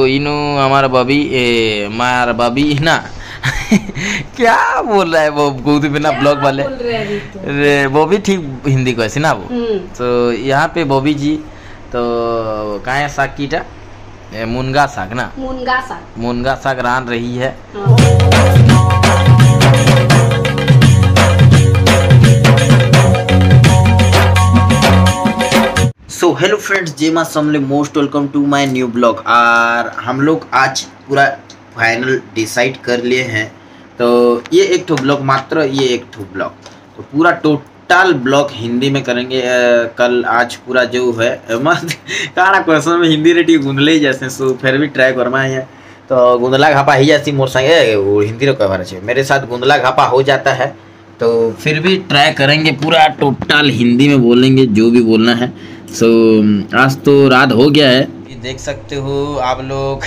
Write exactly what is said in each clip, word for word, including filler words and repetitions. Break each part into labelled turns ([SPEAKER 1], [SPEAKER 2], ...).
[SPEAKER 1] इनु हमारा बबी ए, मार बबी ना क्या बोल रहा है वो गोदू बिना ब्लॉग वाले रे, वो भी ठीक हिंदी को ऐसी ना वो। तो यहाँ पे बॉबी जी तो कहाँ है साग कीटा मुनगा साग ना मुनगा साग मुनगा साग रान रही है। सो हेलो फ्रेंड्स, जय मां Samalei, most welcome to my new blog. और हम लोग आज पूरा फाइनल डिसाइड कर लिए हैं, तो ये एक ठो ब्लॉग मात्र ये एक ठो ब्लॉग तो पूरा टोटल ब्लॉग हिंदी में करेंगे। आ, कल आज पूरा जो है मत काना क्वेश्चन में हिंदी रेटी गुंदले ही जैसे सो फिर भी ट्राई करना है तो गुंदला घापा ही जैसी मोर संगे वो हिंदी रो कह रहे मेरे साथ गुंदला घापा हो जाता है तो फिर भी ट्राई करेंगे पूरा टोटल हिंदी में बोलेंगे जो भी बोलना है। सो so, आज तो रात हो गया है, देख सकते हो आप लोग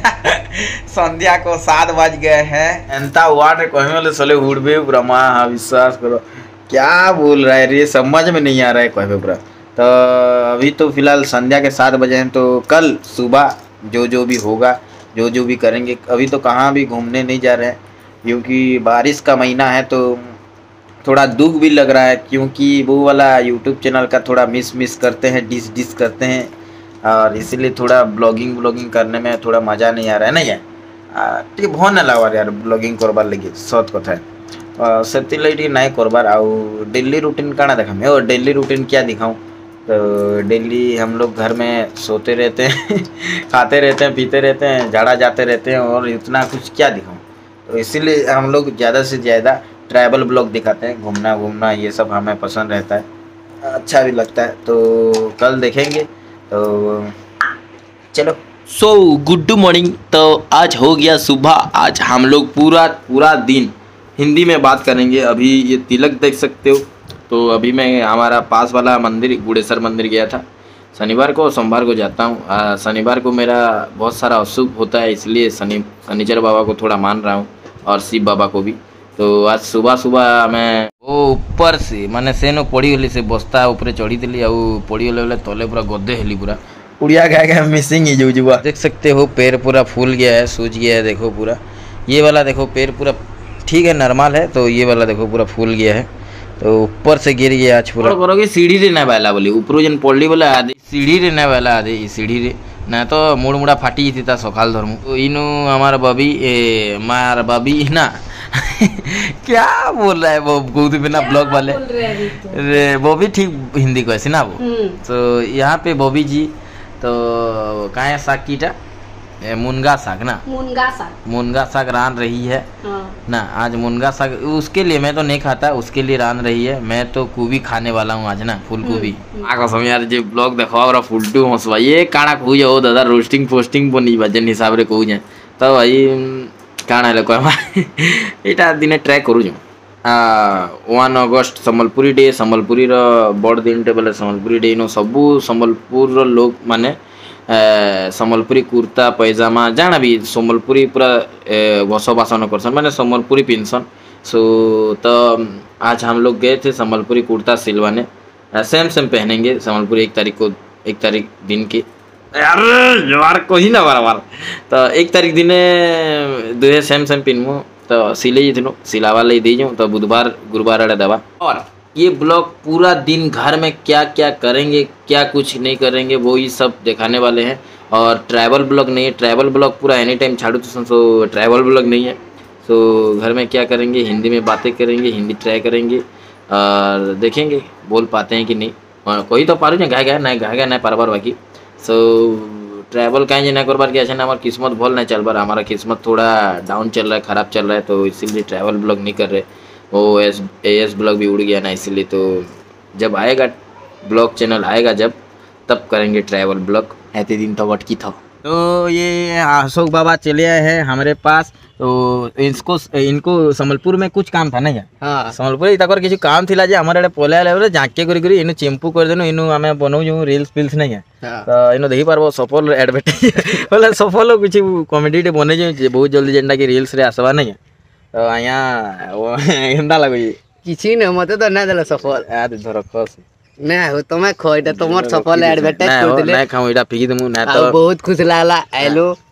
[SPEAKER 1] संध्या को सात बज गए हैं। एंता वाट कहने वाले सोले उड़बे ब्रह्मा, हाँ विश्वास करो क्या बोल रहा है रे, समझ में नहीं आ रहा है कहबे पूरा। तो अभी तो फिलहाल संध्या के सात बजे हैं, तो कल सुबह जो जो भी होगा जो जो भी करेंगे। अभी तो कहाँ भी घूमने नहीं जा रहे हैं क्योंकि बारिश का महीना है, तो थोड़ा दुख भी लग रहा है क्योंकि वो वाला यूट्यूब चैनल का थोड़ा मिस मिस करते हैं, डिस डिस करते हैं, और इसीलिए थोड़ा ब्लॉगिंग ब्लॉगिंग करने में थोड़ा मज़ा नहीं आ रहा है ना यार। टे भल ना लगा यार ब्लॉगिंग करबार लगे सत कथा से लगे नहीं करबार। आउ डेली रूटीन काना देखा और डेली रूटीन क्या दिखाऊँ, तो डेली हम लोग घर में सोते रहते हैं खाते रहते हैं, पीते रहते हैं, झाड़ा जाते रहते हैं, और इतना कुछ क्या दिखाऊँ। तो इसीलिए हम लोग ज़्यादा से ज़्यादा ट्रैवल ब्लॉग दिखाते हैं, घूमना घूमना ये सब हमें पसंद रहता है, अच्छा भी लगता है। तो कल देखेंगे, तो चलो। So good morning. तो आज हो गया सुबह, आज हम लोग पूरा पूरा दिन हिंदी में बात करेंगे। अभी ये तिलक देख सकते हो, तो अभी मैं हमारा पास वाला मंदिर गुड़ेश्वर मंदिर गया था। शनिवार को सोमवार को जाता हूँ। शनिवार को मेरा बहुत सारा अशुभ होता है, इसलिए शनि शनिचर बाबा को थोड़ा मान रहा हूँ, और शिव बाबा को भी। तो आज सुबह सुबह मैं वो ऊपर से माने से नो पड़ी गली से बस्ता ऊपर चढ़ी थी और पड़ी गले बोले तले पूरा गद्दे हेली पूरा उड़िया गया गया मिसिंग ही जो जुआ देख सकते हो। पैर पूरा फूल गया है, सूज गया है, देखो पूरा ये वाला देखो पैर पूरा ठीक है नॉर्मल है, तो ये वाला देखो पूरा फूल गया है, तो ऊपर से गिर गया आज पूरा। करोगे सीढ़ी रे ना वाला बोली ऊपर जन पड़ली बोले आदि सीढ़ी रे ना वाला आदि सीढ़ी रे ना तो मुड़ मुड़ा फाटी थी सकाल धर्म। तो इनु हमारा बबी ए, मार बबी ना क्या बोल रहा है वो गोदू बिना ब्लॉग वाले रे, वो भी ठीक हिंदी को ऐसी ना वो। तो यहाँ पे बॉबी जी तो कहाँ है साग कीटा मुनगा साग ना मुनगा साग मुनगा साग रान रही है ना आज मुनगा साग। उसके लिए मैं तो नहीं खाता, उसके लिए रान रही है। मैं तो कुबी खाने वाला हूँ आज ना, फुल कुबी। कसम यार जो ब्लॉग देखा फुलटू हंसवा ये काना कहू जाओ दादा रोस्टिंग पोस्टिंग बनी भजन हिसाब रे कहू जाए तो भाई काना है कहवा यहाँ दिने ट्राए करूँ। One August Sambalpuri day, Sambalpuri बड़ दिन टे बोले सम्बलपुरी डे नो सबू सम्बलपुर लोग माने सम्बलपुरी कुर्ता पैजामा जाना भी सम्बलपुरी पूरा बसवासन करसन माने सम्बलपुरी पिनसन। सो तो आज हम लोग गए थे सम्बलपुरी कुर्ता सिलवाने, सेम सेम पहनेंगे सम्बलपुरी एक तारीख को, एक तारीख दिन की यार यार कही ना बार बार। तो एक तारीख दिन दुहे सेम सेम पिनमु तो सिले थी सिलावा ले दी जाऊँ, तो बुधवार गुरुवार अड़े दवा। और ये ब्लॉग पूरा दिन घर में क्या क्या करेंगे क्या कुछ नहीं करेंगे वो ही सब दिखाने वाले हैं। और ट्रैवल ब्लॉग नहीं है, ट्रैवल ब्लॉग पूरा एनी टाइम छाड़ू तो सो ट्रैवल ब्लॉग नहीं है। सो घर में क्या करेंगे, हिंदी में बातें करेंगे, हिंदी ट्राई करेंगे और देखेंगे बोल पाते हैं कि नहीं। और कोई तो पारू गाय गाय नहीं गाय गाय नहीं पार बाकी। सो ट्रैवल कहीं ना करबार के अच्छा हमारा किस्मत भल नहीं चल बार, हमारा किस्मत थोड़ा डाउन चल रहा है, ख़राब चल रहा है, तो इसीलिए ट्रैवल ब्लॉग नहीं कर रहे। वो एस एस ब्लॉग भी उड़ गया ना, इसीलिए तो जब आएगा ब्लॉग चैनल आएगा जब तब करेंगे ट्रैवल ब्लॉग। ऐसे दिन तो अटकी था। तो ये अशोक बाबा चले आए हैं हमारे पास, तो इसको इनको सम्बलपुर में कुछ काम था नहीं है। हाँ सम्बलपुर इतर किसी काम थिला जे हमारे आड़े पले आले जाके करी करी इनु चेम्पू कर देनु इनु आमे बनाऊ जो रील्स फिल्स नहीं है। हाँ। तो इनु देखि पारबो सफल एडवर्टाइज बोले सफल किसी कॉमेडी टे बने जे बहुत जल्दी जेंडा की रील्स रे आसवा नहीं है। तो आया वो एंदा लागो किछि न मते तो ना देला सफल आ धर खस ना हो तमे खइटा तमर सफल एडवर्टाइज कर देले ना खाऊ एटा फिकी दमु ना तो बहुत खुश लागला आइलो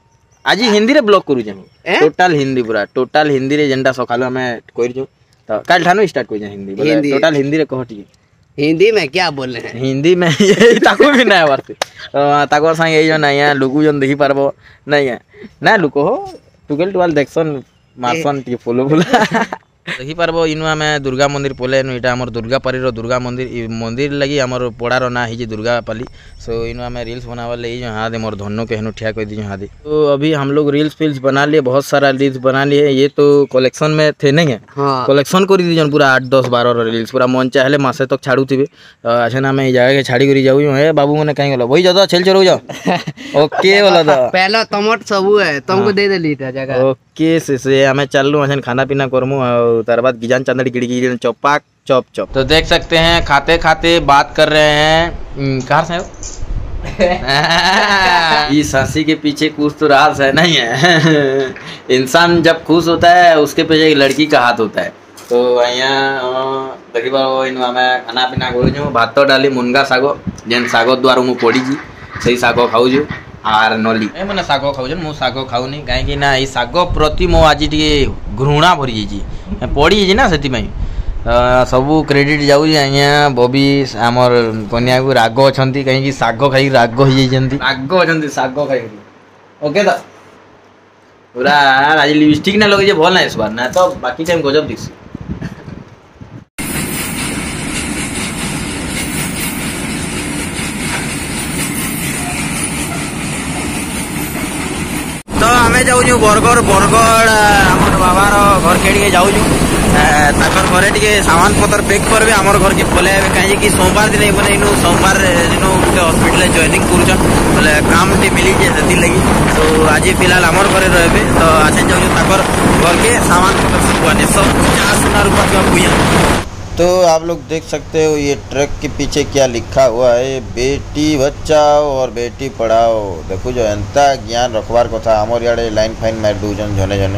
[SPEAKER 1] आज हिंदी रे ब्लॉग करू जे टोटल हिंदी पूरा टोटल हिंदी रे जेंटा सकालो हमें कोइ जो तो काल ठानो स्टार्ट कोइ हिंदी बोले टोटल हिंदी रे कहटी
[SPEAKER 2] हिंदी में क्या बोल रहे हैं
[SPEAKER 1] हिंदी में ये ताको भी ना वारते ताको संग ए जो नया लुकु जन देखि पारबो नहीं है ना लुको हो टुकेल टुवाल देखसन मारसन टी फॉलो बोला देखि पारबो इनु आमे दुर्गा मंदिर पोले नु इटा हमर दुर्गा पारी रो दुर्गा मंदिर इ मंदिर लगी हमर पोड़ार ना ही जे दुर्गा पाली सो इनु आमे रील्स बनावा ले जो हां दे मोर धन्नो के हनु ठिया कह दी हां दे तो अभी हम लोग रील्स फिल्स बना लिए बहुत सारा रील्स बना लिए ये तो कलेक्शन में थे नहीं है हाँ। कलेक्शन करी दी जन पूरा आठ दस बारह रील्स पूरा मन चाहे मासे तक छाड़ू थे अच्छा ना मैं जगह के छाड़ी करी जाऊ हे बाबू मने कहीं गलो भाई जाओ छेल चलो जाओ ओके बोला तो
[SPEAKER 2] पहला टमाटर सब है तुमको दे देली जगह
[SPEAKER 1] ओके से से हमें चललू अच्छा खाना पीना करमु तार बाद गिजान चंदड़ी गिड़ी चौपाक चौप चौप तो देख सकते हैं खाते खाते बात कर रहे हैं कहाँ से इस हंसी के पीछे कुछ तो राज है नहीं है इंसान जब खुश होता है उसके पीछे एक लड़की का हाथ होता है तो यहाँ देखी बार इन हमें खाना पीना करूँ भात डाली मुनगा शाग जेन शाग द्वारा मुझे पड़ी से शाग खाऊ आर नली ए मैंने शाग खाऊन मु शाग खाऊनी कहीं ना ये शाग प्रति मो आज टे घृणा भरी जाइए पड़ी ना से सबू क्रेडिट जाऊ बबी आमर कन्या को राग अच्छा कहीं शाग खाई राग हो राग अच्छा शाग खाई ओके तो पूरा आज लिपस्टिक ना लगे भल ना इस बार ना तो बाकी टाइम गजब दिख तो आम जाऊँ बरगढ़ बरगढ़ आम बाबार घर के जाऊँ ताकर घरे टे सामान पतर पैक करबे आमर घर के बोले कहीं कि सोमवार दिन बोले इनु सोमवार दिन गोटे हॉस्पिटल जॉइनिंग कर बोले काम टे मिली से लगी तो आज फिलहाल आमर घरे रहे तो आज जाऊँ ताकर घर के सामान पतर सब सब पचास सोना रुपया का भूया तो आप लोग देख सकते हो ये ट्रक के पीछे क्या लिखा हुआ है बेटी बचाओ और बेटी पढ़ाओ देखो जो एंता ज्ञान रखवार को था आमर याडे लाइन फाइन मार दू जन जने जने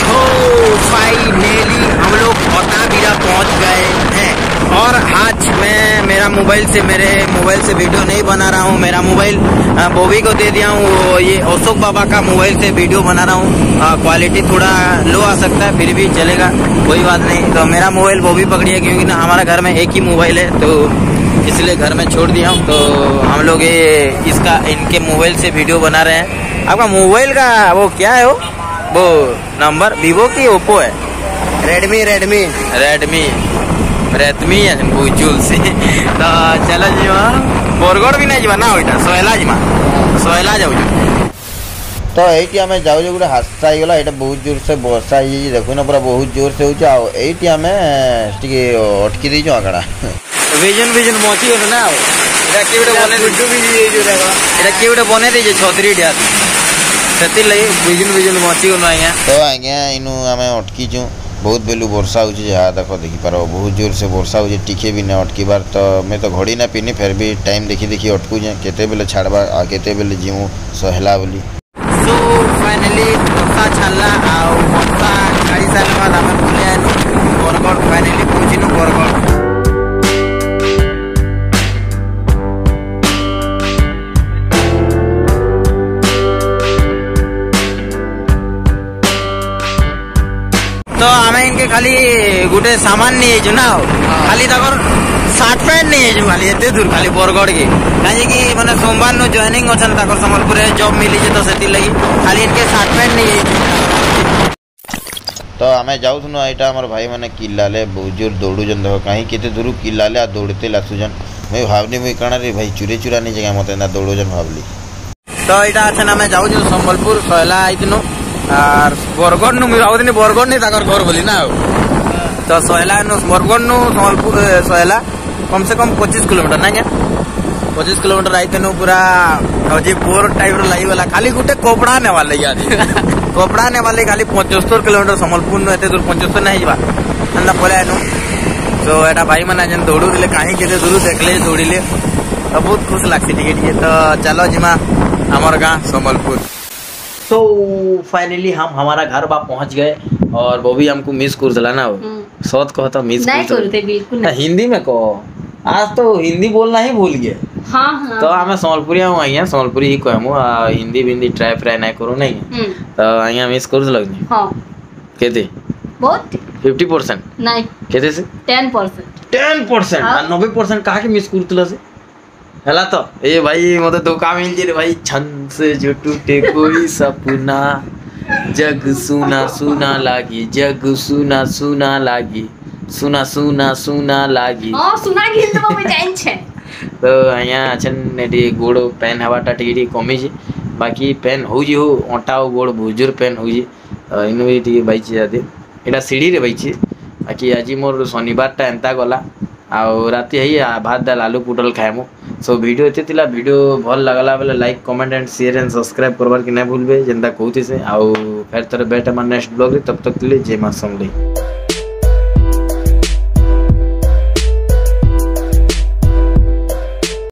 [SPEAKER 1] फाइनली हम लोग औताबीरा पहुंच गए हैं और आज मैं मेरा मोबाइल से मेरे मोबाइल से वीडियो नहीं बना रहा हूँ मेरा मोबाइल बॉबी को दे दिया हूँ ये अशोक बाबा का मोबाइल से वीडियो बना रहा हूँ क्वालिटी थोड़ा लो आ सकता है फिर भी चलेगा कोई बात नहीं तो मेरा मोबाइल बॉबी पकड़ी है क्योंकि ना हमारा घर में एक ही मोबाइल है तो इसलिए घर में छोड़ दिया हूँ तो हम लोग ये इसका इनके मोबाइल से वीडियो बना रहे हैं आपका मोबाइल का वो क्या है वो वो नंबर वीवो की ओप्पो है
[SPEAKER 2] रेडमी रेडमी
[SPEAKER 1] रेडमी रेडमी है बुजुल से तो चलो जी बरगढ़ भी नहीं जाना ओइटा सोहेला जीमा सोहेला जाऊ तो एटी हमें जाऊ जो गोटे हादसा होगा ये बहुत जोर से वर्षा ही देखो ना पूरा बहुत जोर से होती आईटी आम टे अटकी देचु आकड़ा विजन विजन मची गल ना किए गोटे बने दे छतरी टा से लगे विजन विजन मची गल आज्ञा तो आज्ञा इनू आम अटकीचु बहुत बेलू वर्षा हो जहाँ देख देखिपार बहुत जोर से वर्षा हो टिके भी ना अटकीबार तो मैं तो घड़ी ना पिनी फिर भी टाइम देखी देखी अटकुचे केते बेले छाड़बा आ केते बेले जीमु सहेला बोली सो फाइनली वर्षा छाड़ला आ वर्षा गाड़ी सारे बाद आम बुले आनु बरगढ़ फाइनली पहुँचनु बरगढ़ तो आम इनके खाली गोटे सामान नहीं ना खाली तक सार्ट पैंट नहीं खाली एते दूर खाली बरगढ़ के कहीं मैंने सोमवार नो जॉइनिंग अच्छा संबलपुर जॉब मिली तो से लगी खाली इनके सार्ट पैंट नहीं तो आम जाऊँ यहाँ आम भाई मैंने किलाले बहुत जोर दौड़ून देख कहीं केते दूर किलाले दौड़ते लासुजन मैं भावनी मुई कण रे भाई चुरे चुरा नहीं जगह मत दौड़ून भावली तो यहाँ अच्छा आम जाऊँ संबलपुर सहला आईन और बरगढ़ नु भावनी बरगढ़ नहीं ताकर घर बोली ना तो सहला बरगढ़ नु संबलपुर सहला कम से कम पच्चीस किलोमीटर ना क्या पच्चीस किलोमीटर आई तेन पूरा हजी बोर टाइप लगे खाली गोटे कपड़ा ने वाले कपड़ा ने वाले खाली पचहत्तर किलोमीटर संबलपुर नु एते दूर पचहत्तर नहीं जावा अंदा पळे आनु तो एटा भाई माने जन दौड़ू दिले कहीं केते दूर देखले दौड़िले तो बहुत खुश लागसी टिके टिके तो चलो जिमा हमर गांव संबलपुर तो फाइनली हम हमारा घर बा पहुंच गए और वो भी हमको मिस कर दिला ना सौत कहता मिस
[SPEAKER 3] नहीं करते बिल्कुल
[SPEAKER 1] नहीं हिंदी में कहो आज तो हिंदी बोलना ही भूल गए।
[SPEAKER 3] हाँ हाँ
[SPEAKER 1] तो हमें संबलपुरिया हूँ अँ संबलपुरी ही कहमु हिंदी बिंदी ट्राई फ्राई नहीं करूँ नहीं
[SPEAKER 3] हम्म,
[SPEAKER 1] तो अँ मिस करूँ लगनी
[SPEAKER 3] हाँ
[SPEAKER 1] केते
[SPEAKER 3] बहुत
[SPEAKER 1] फिफ्टी परसेंट
[SPEAKER 3] नहीं
[SPEAKER 1] केते से
[SPEAKER 3] टेन परसेंट
[SPEAKER 1] टेन परसेंट
[SPEAKER 3] हाँ।
[SPEAKER 1] नब्बे परसेंट कहा के मिस करूँ से हैला तो ए भाई मत धोखा मिल जे रे भाई छन से जो टूटे कोई सपना जग सुना सुना लागी जग सुना सुना लागी सुना सुना सुना लागी
[SPEAKER 3] हाँ सुना कि हिंदी में जाइन छे
[SPEAKER 1] तो अँ छन एटी गोड़ पेन हवाटा टी कमी बाकी पेन हो हो अंटा और गोड़ भुजुर पेन हो इन भी टी बैची जाते यहाँ सीढ़ी रे बैची बाकी आज मोर शनिवारटा एंता गला आउ राति है भात दाल आलू पुटल खाएमु सो वीडियो एते थिला वीडियो भल लगला बेले like comment and share and subscribe करबार कि नहीं भूलबे जेंता कहूती से आउ फेर तोरे बेट हमर नेक्स्ट ब्लॉग रे तब तक के लिए जय मां समलेई।